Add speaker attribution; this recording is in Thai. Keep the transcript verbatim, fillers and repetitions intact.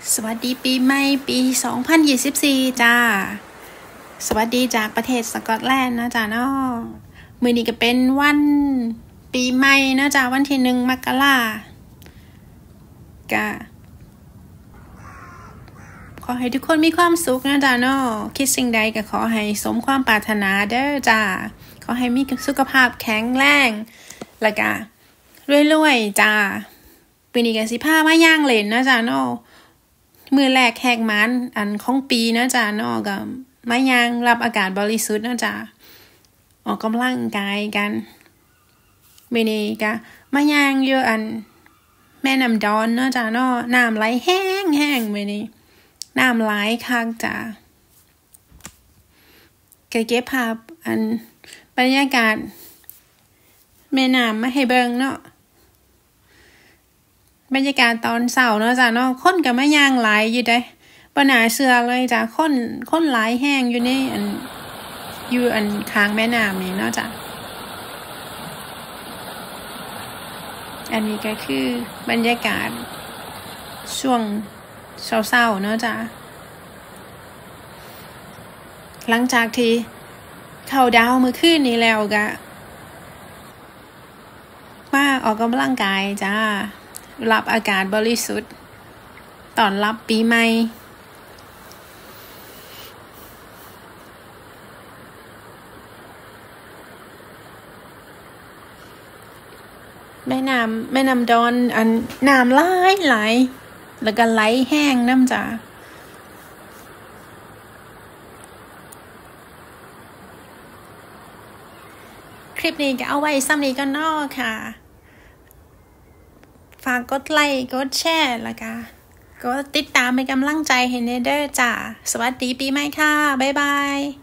Speaker 1: สวัสดีปีใหม่ปีสองพันยี่สิบสี่จ้าสวัสดีจากประเทศสกอตแลนด์นะจ้าเนาะมื้อนี้ก็เป็นวันปีใหม่นะจ้าวันที่หนึ่งมกราคมก็ขอให้ทุกคนมีความสุขนะจ้าเนาะคิดสิ่งใดก็ขอให้สมความปรารถนาเด้อจ้าขอให้มีสุขภาพแข็งแรงแล้วก็รวยๆจ้าปีนี้ก็สิพามาย่างเล่นนะจ้าเนาะมือแรกแหกมันอันของปีนะจ๊ะเนาะก็มายังรับอากาศบริสุทธิ์นะจ๊ะออกกำลังกายกันมื้อนี้ก็มายังอยู่อันแม่น้ำดอนเนาะจ๊ะเนาะน้ำไหลแห้งแห้งมื้อนี้น้ำไหลคักจ้ะก็เก็บภาพอันบรรยากาศแม่น้ำมาให้เบิ่งเนาะบรรยากาศตอนเช้าเนาะจ้ะเนาะคนก็มาย่างหลายอยู่เด้บ่น่าเชื่อเลยจ้ะคนคนหลายแห้งอยู่ในอันอยู่อันข้างแม่น้ำนี่เนาะจ้ะอันนี้ก็คือบรรยากาศช่วงเช้าๆเนาะจ้ะหลังจากที่เข้าดาวมื้อคืนนี้แล้วก็มาออกกำลังกายจ้ารับอากาศบริสุทธิ์ตอนรับปีใหม่แม่น้ำแม่น้ำดอนอันน้ำไหลไหลแล้วก็ไหลแห้งน้ำจ้าคลิปนี้ก็เอาไว้ซ้ำนี้ก็นอค่ะฝากกดไลค์กดแชร์แล้วก็กดติดตามเป็นกำลังใจให้เนเด้อจ้าสวัสดีปีใหม่ค่ะบ๊ายบาย